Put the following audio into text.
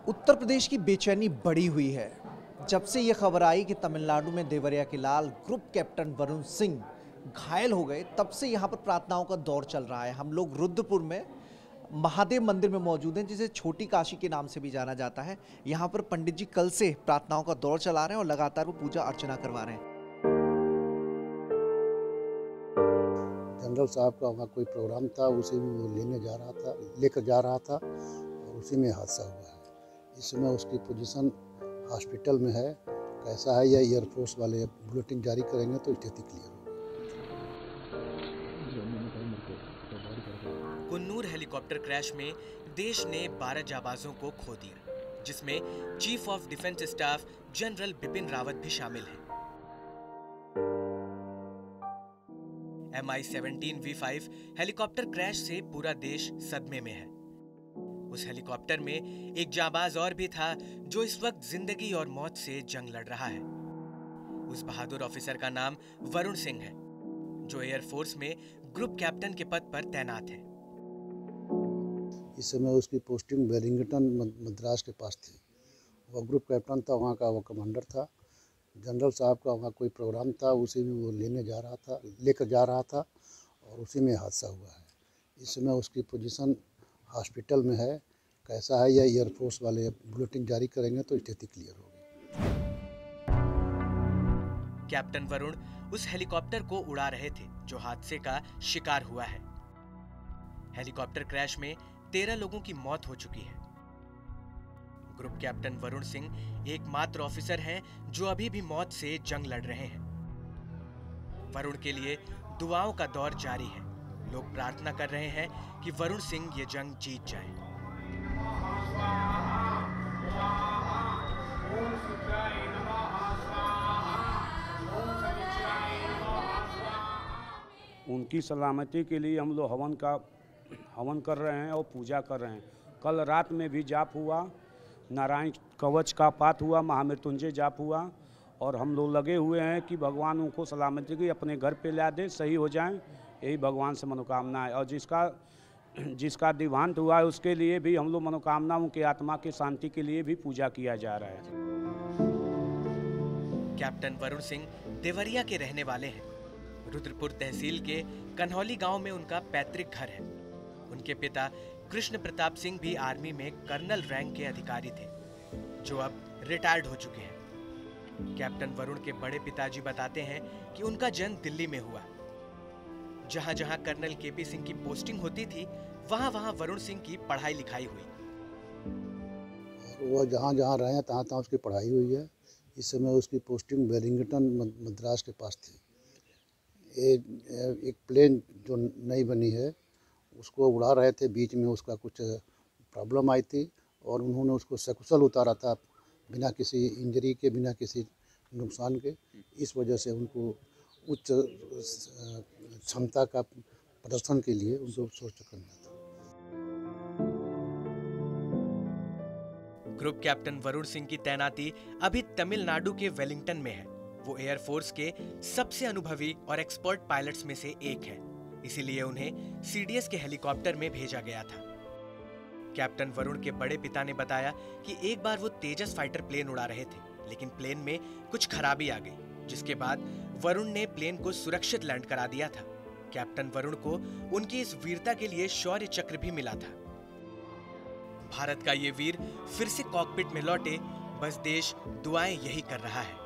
उत्तर प्रदेश की बेचैनी बढ़ी हुई है। जब से ये खबर आई कि तमिलनाडु में देवरिया के लाल ग्रुप कैप्टन वरुण सिंह घायल हो गए, तब से यहाँ पर प्रार्थनाओं का दौर चल रहा है। हम लोग रुद्रपुर में महादेव मंदिर में मौजूद हैं, जिसे छोटी काशी के नाम से भी जाना जाता है। यहाँ पर पंडित जी कल से प्रार्थनाओं का दौर चला रहे हैं और लगातार वो पूजा अर्चना करवा रहे हैं। जनरल साहब का वहाँ कोई प्रोग्राम था, उसी में वो लेकर जा रहा था और उसी में हादसा हुआ है। इस समय उसकी पोजीशन हॉस्पिटल में है। कैसा है, या एयरफोर्स वाले बुलेटिन जारी करेंगे तो स्थिति क्लियर होगी। कुन्नूर हेलीकॉप्टर क्रैश में देश ने 12 जाबाजों को खो दिया, जिसमें chief of defence staff general Bipin Rawat भी शामिल हैं। MI-17 V5 हेलीकॉप्टर क्रैश से पूरा देश सदमे में है। उस हेलीकॉप्टर में एक जाबाज और भी था, जो इस वक्त जिंदगी और मौत से जंग लड़ रहा है। उस बहादुर ऑफिसर का नाम वरुण सिंह है, जो एयरफोर्स में ग्रुप कैप्टन के पद पर तैनात है। इस समय उसकी पोस्टिंग वेलिंगटन मद्रास के पास थी। वह ग्रुप कैप्टन था, वहाँ का वो कमांडर था। जनरल साहब का वहाँ कोई प्रोग्राम था, उसी में वो लेकर जा रहा था और उसी में हादसा हुआ है। इस समय उसकी पोजीशन हॉस्पिटल में है। कैसा है, या एयरफोर्स वाले बुलेटिन जारी करेंगे तो स्थिति क्लियर होगी। कैप्टन वरुण उस हेलीकॉप्टर को उड़ा रहे थे, जो हादसे का शिकार हुआ है। हेलीकॉप्टर क्रैश में 13 लोगों की मौत हो चुकी है। ग्रुप कैप्टन वरुण सिंह एकमात्र ऑफिसर हैं जो अभी भी मौत से जंग लड़ रहे हैं। वरुण के लिए दुआओं का दौर जारी है। लोग प्रार्थना कर रहे हैं कि वरुण सिंह ये जंग जीत जाए। उनकी सलामती के लिए हम लोग हवन कर रहे हैं और पूजा कर रहे हैं। कल रात में भी जाप हुआ, नारायण कवच का पाठ हुआ, महामृत्युंजय जाप हुआ, और हम लोग लगे हुए हैं कि भगवान उनको सलामती की अपने घर पे ला दे, सही हो जाएं। यही भगवान से मनोकामना है। और जिसका देहांत हुआ है, उसके लिए भी हम लोग मनोकामना, उनके आत्मा की शांति के लिए भी पूजा किया जा रहा है। कैप्टन वरुण सिंह देवरिया के रहने वाले हैं। रुद्रपुर तहसील के कन्हौली गांव में उनका पैतृक घर है। उनके पिता कृष्ण प्रताप सिंह भी आर्मी में कर्नल रैंक के अधिकारी थे, जो अब रिटायर्ड हो चुके हैं। कैप्टन वरुण के बड़े पिताजी बताते हैं कि उनका जन्म दिल्ली में हुआ। जहां जहां कर्नल केपी सिंह की पोस्टिंग होती थी, वहां वहां वरुण सिंह की पढ़ाई लिखाई हुई। और वह जहाँ जहाँ रहे हैं, तहाँ तहाँ उसकी पढ़ाई हुई है। इस समय उसकी पोस्टिंग वेलिंगटन मद्रास के पास थी। एक प्लेन जो नई बनी है, उसको उड़ा रहे थे, बीच में उसका कुछ प्रॉब्लम आई थी और उन्होंने उसको सकुशल उतारा था, बिना किसी इंजरी के, बिना किसी नुकसान के। इस वजह से उनको उच्च क्षमता का प्रदर्शन के लिए उनको सोच करना था। ग्रुप कैप्टन वरुण सिंह की तैनाती अभी तमिलनाडु के वेलिंगटन में है। वो एयरफोर्स के सबसे अनुभवी और एक्सपर्ट पायलट्स में से एक है, इसीलिए उन्हें सीडीएस के हेलीकॉप्टर में भेजा गया था। कैप्टन वरुण के बड़े पिता ने बताया कि एक बार वो तेजस फाइटर प्लेन उड़ा रहे थे, लेकिन प्लेन में कुछ खराबी आ गई, जिसके बाद वरुण ने प्लेन को सुरक्षित लैंड करा दिया था। कैप्टन वरुण को उनकी इस वीरता के लिए शौर्य चक्र भी मिला था। भारत का ये वीर फिर से कॉकपिट में लौटे, बस देश दुआएं यही कर रहा है।